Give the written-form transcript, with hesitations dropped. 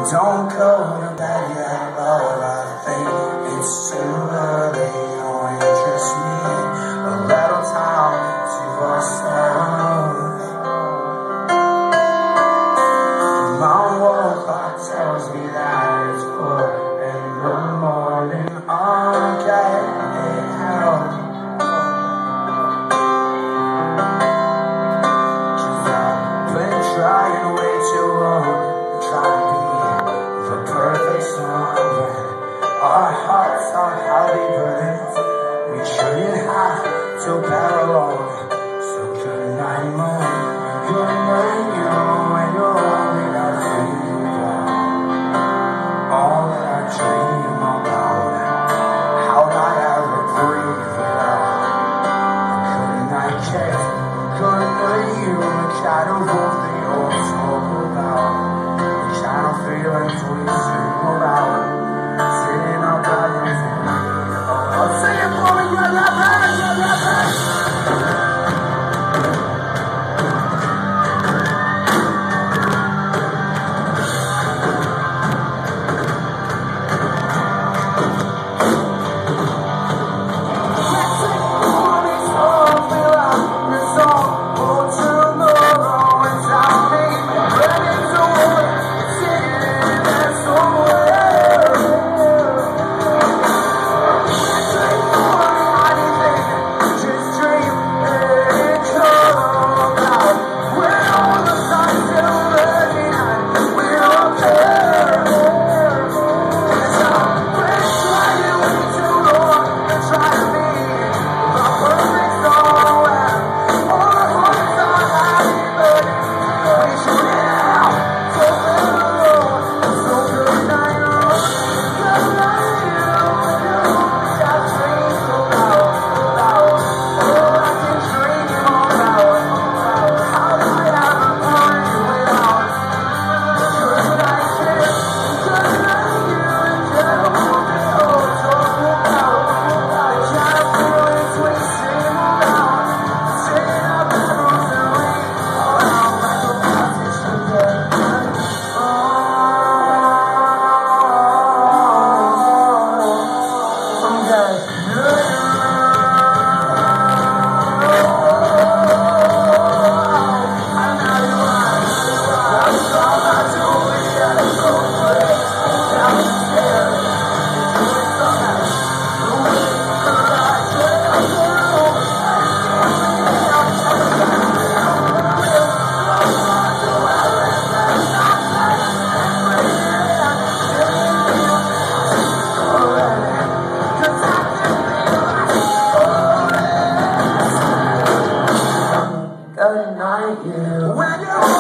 Don't go to bed yet, love. I think it's too early. Only just need a little time to ourselves. My wall clock tells me that it's 4 in the morning. I'm getting help. 'Cause I've been trying way too long to try to be the perfect song. Our hearts are heavy burdens. We shouldn't have to bear alone. So good night, moon. Good night, you. When you're lonely, that's who you are. All that I dream about. How'd I ever breathe without a good night kiss? Good night, you. The kind of wolf that you always spoke about. The kind of feelings we speak about. Sitting up by the TV. Oh, sing it for me, grab that bag, grab that bag. Good night, you.